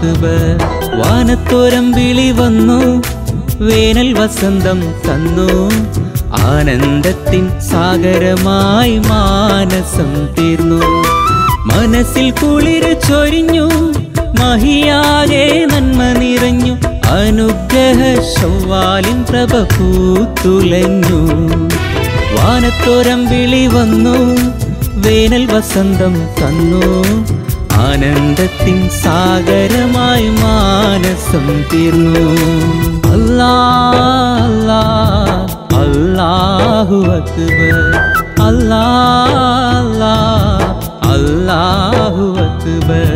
അക്ബർ. വാനത്തോരം വിളി വന്നു, വേനൽ വസന്തം തന്നു, ആനന്ദത്തിൻ സാഗരമായി മാനസം തീർന്നു. മനസ്സിൽ കുളിര് ചൊരിഞ്ഞു, മഹിയാകെ നന്മ നിറഞ്ഞു, അനുഗ്രഹ ശവ്വാലിൻ പ്രഭ പൂത്തുലഞ്ഞു. വാനത്തോരം വിളി വന്നു, വേനൽ വസന്തം തന്നു, ആനന്ദത്തിൻ സാഗരമായി മാനസം തീർന്നു. അല്ലാഹ് അല്ലാഹു അക്ബർ, അല്ലാഹ് അല്ലാഹു അക്ബർ.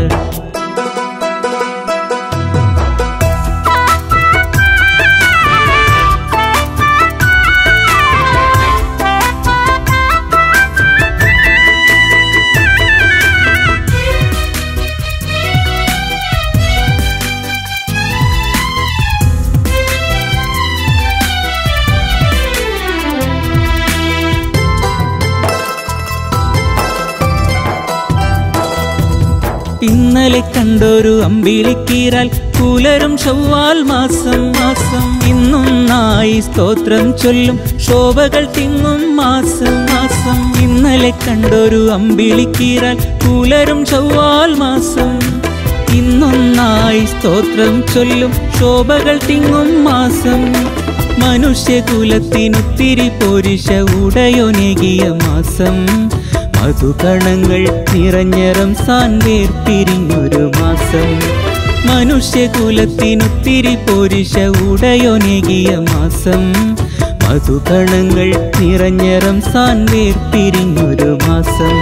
ഇന്നലെ കണ്ടൊരു അമ്പിളിക്കീരാൽ പുലരും ശവ്വാൽ മാസം മാസം. ഇന്നും നായി സ്തോത്രം ചൊല്ലും ശോഭകൾ തിങ്ങും മാസം മാസം. ഇന്നലെ കണ്ടൊരു അമ്പിളിക്കീരാൽ പുലരും ശവ്വാൽ മാസം. ഇന്നും നായി സ്തോത്രം ചൊല്ലും ശോഭകൾ തിങ്ങും മാസം. മനുഷ്യകുലത്തിനൊത്തിരി പോരിശ ഉടയൊനേകിയ മാസം. മധുകണങ്ങൾ നിറഞ്ഞ റംസാൻ വേർപിരിഞ്ഞൊരു മാസം. മനുഷ്യകുലത്തിനൊത്തിരി പോരിശ ഉടയൊനേകിയ മാസം. മധുകണങ്ങൾ നിറഞ്ഞ റംസാൻ വേർപിരിഞ്ഞൊരു മാസം.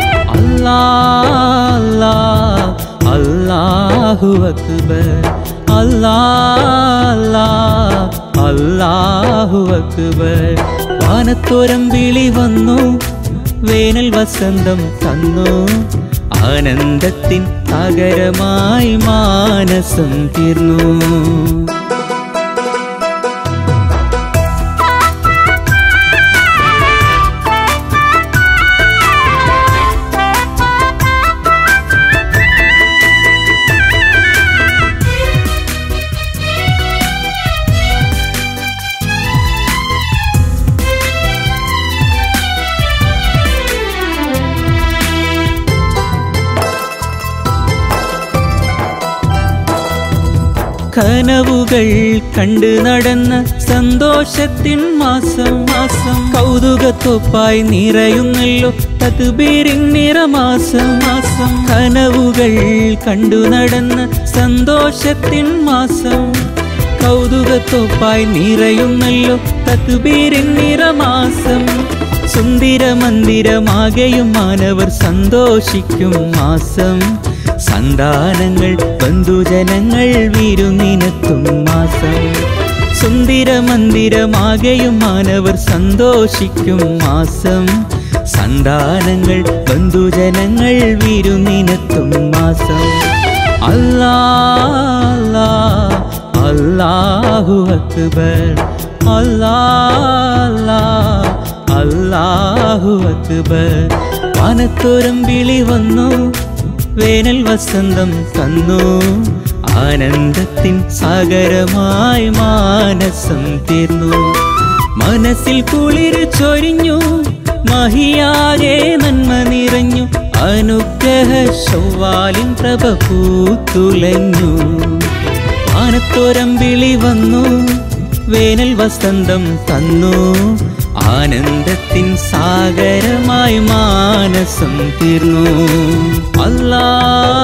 അല്ലാഹ് അല്ലാഹു അക്ബർ, അല്ലാഹ് അല്ലാഹു അക്ബർ. വാനത്തോരം വിളി വന്നു, വേനൽ വസന്തം തന്നു, ആനന്ദത്തിൻ സാഗരമായി മാനസം തീർന്നു. കനവുകൾ കണ്ട് നടന്ന സന്തോഷത്തിൻ മാസം മാസം. കൗതുകത്തോപ്പായി നിറയുന്നല്ലോ തക്ബീരിൻ നിറമാസം മാസം. കനവുകൾ കണ്ടു നടന്ന സന്തോഷത്തിൻ മാസം. കൗതുകത്തോപ്പായി നിറയുന്നല്ലോ തക്ബീരിൻ നിറമാസം. സുന്ദര മന്ദിരമാകെയും മാനവർ സന്തോഷിക്കും മാസം. സന്താനങ്ങൾ ബന്ധുജനങ്ങൾ വിരുന്നിനെത്തും മാസം. സുന്ദര മന്ദിരമാകെയും മാനവർ സന്തോഷിക്കും മാസം. സന്താനങ്ങൾ ബന്ധുജനങ്ങൾ വിരുന്നിനെത്തും മാസം. അല്ലാഹ് അല്ലാഹു അക്ബർ, അല്ലാഹ് അല്ലാഹു അക്ബർ. വാനത്തോരം വിളി വന്നു, വേനൽ വസന്തം തന്നു, ആനന്ദത്തിൻ സാഗരമായി മാനസം തീർന്നു. മനസ്സിൽ കുളിര് ചൊരിഞ്ഞു, മഹിയാകെ നന്മ നിറഞ്ഞു, അനുഗ്രഹ ശവ്വാലിൻ പ്രഭ പൂത്തുലഞ്ഞു. വാനത്തോരം വിളി വന്നു, വേനൽ വസന്തം തന്നു, ആനന്ദത്തിൻ സാഗരമായി മാനസം തീർന്നു. അല്ലാഹ്